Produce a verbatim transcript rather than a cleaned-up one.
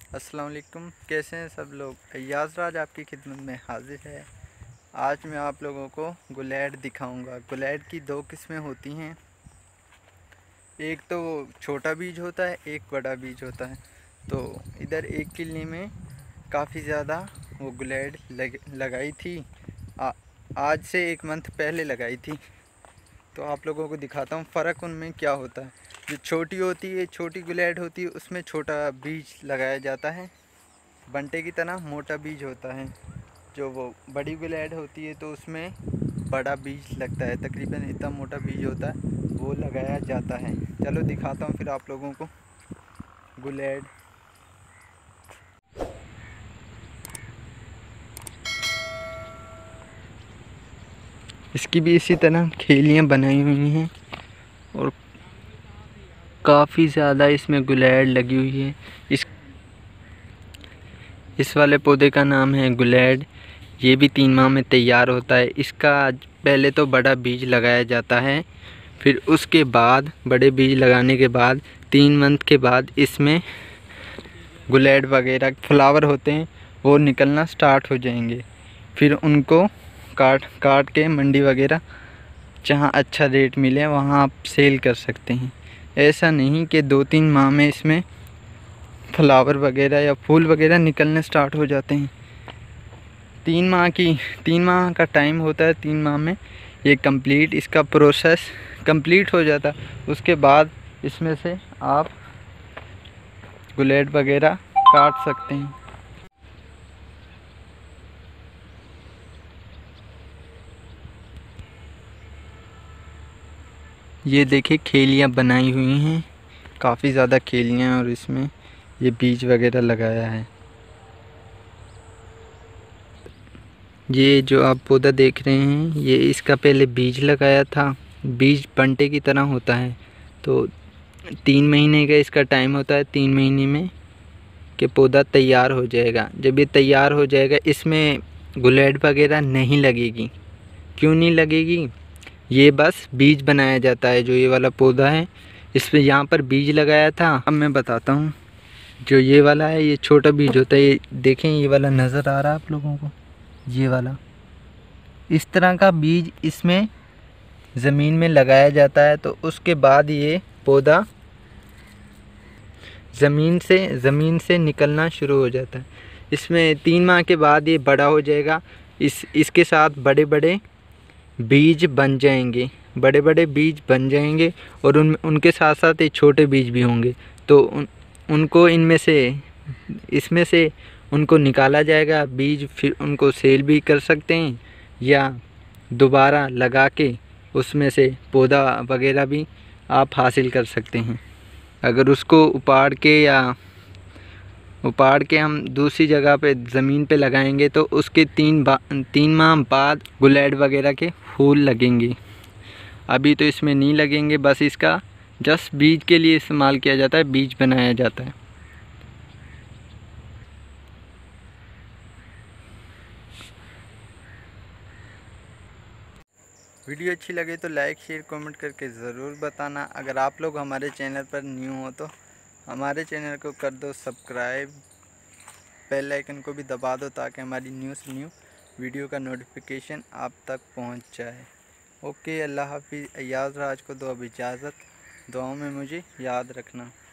अस्सलाम वालेकुम। कैसे हैं सब लोग। अय्याज़ राज आपकी खिदमत में हाजिर है। आज मैं आप लोगों को गुलैड दिखाऊंगा। गुलैड की दो किस्में होती हैं, एक तो छोटा बीज होता है, एक बड़ा बीज होता है। तो इधर एक किले में काफ़ी ज़्यादा वो गुलैड लग, लगाई थी। आ, आज से एक मंथ पहले लगाई थी। तो आप लोगों को दिखाता हूँ फ़र्क उनमें क्या होता है। जो छोटी होती है, छोटी गुलैड होती है, उसमें छोटा बीज लगाया जाता है, बंटे की तरह मोटा बीज होता है। जो वो बड़ी गुलैड होती है तो उसमें बड़ा बीज लगता है, तकरीबन इतना मोटा बीज होता है, वो लगाया जाता है। चलो दिखाता हूँ फिर आप लोगों को गुलैड। इसकी भी इसी तरह खेलियाँ बनाई हुई हैं और काफ़ी ज़्यादा इसमें गुलैड लगी हुई है। इस इस वाले पौधे का नाम है गुलैड। ये भी तीन माह में तैयार होता है। इसका पहले तो बड़ा बीज लगाया जाता है, फिर उसके बाद बड़े बीज लगाने के बाद तीन मंथ के बाद इसमें गुलैड वगैरह फ्लावर होते हैं, वो निकलना स्टार्ट हो जाएंगे। फिर उनको काट काट के मंडी वगैरह जहाँ अच्छा रेट मिले वहाँ आप सेल कर सकते हैं। ऐसा नहीं कि दो तीन माह में इसमें फ्लावर वगैरह या फूल वगैरह निकलने स्टार्ट हो जाते हैं। तीन माह की तीन माह का टाइम होता है। तीन माह में ये कंप्लीट इसका प्रोसेस कंप्लीट हो जाता है। उसके बाद इसमें से आप गुलैड वगैरह काट सकते हैं। ये देखिए खेलियाँ बनाई हुई हैं, काफ़ी ज़्यादा खेलियाँ, और इसमें ये बीज वगैरह लगाया है। ये जो आप पौधा देख रहे हैं, ये इसका पहले बीज लगाया था। बीज बंटे की तरह होता है, तो तीन महीने का इसका टाइम होता है। तीन महीने में कि पौधा तैयार हो जाएगा। जब ये तैयार हो जाएगा, इसमें गुलैड वगैरह नहीं लगेगी। क्यों नहीं लगेगी? ये बस बीज बनाया जाता है। जो ये वाला पौधा है, इस पर यहाँ पर बीज लगाया था। अब मैं बताता हूँ। जो ये वाला है, ये छोटा बीज होता है। ये देखें, ये वाला नज़र आ रहा है आप लोगों को, ये वाला इस तरह का बीज इसमें ज़मीन में लगाया जाता है। तो उसके बाद ये पौधा ज़मीन से ज़मीन से निकलना शुरू हो जाता है। इसमें तीन माह के बाद ये बड़ा हो जाएगा। इस इसके साथ बड़े बड़े बीज बन जाएंगे, बड़े बड़े बीज बन जाएंगे और उन उनके साथ साथ ये छोटे बीज भी होंगे। तो उन उनको इनमें से इसमें से उनको निकाला जाएगा बीज। फिर उनको सेल भी कर सकते हैं या दोबारा लगा के उसमें से पौधा वगैरह भी आप हासिल कर सकते हैं। अगर उसको उपाड़ के या उपाड़ के हम दूसरी जगह पे ज़मीन पे लगाएंगे तो उसके तीन बा तीन माह बाद गुलैड वगैरह के फूल लगेंगे। अभी तो इसमें नहीं लगेंगे, बस इसका जस्ट बीज के लिए इस्तेमाल किया जाता है, बीज बनाया जाता है। वीडियो अच्छी लगे तो लाइक शेयर कमेंट करके ज़रूर बताना। अगर आप लोग हमारे चैनल पर न्यू हो तो हमारे चैनल को कर दो सब्सक्राइब, बेल आइकन को भी दबा दो ताकि हमारी न्यूज़ न्यू वीडियो का नोटिफिकेशन आप तक पहुंच जाए। ओके, अल्लाह हाफिज़। अय्याज़ राज को दो अब इजाज़त। दुआओं में मुझे याद रखना।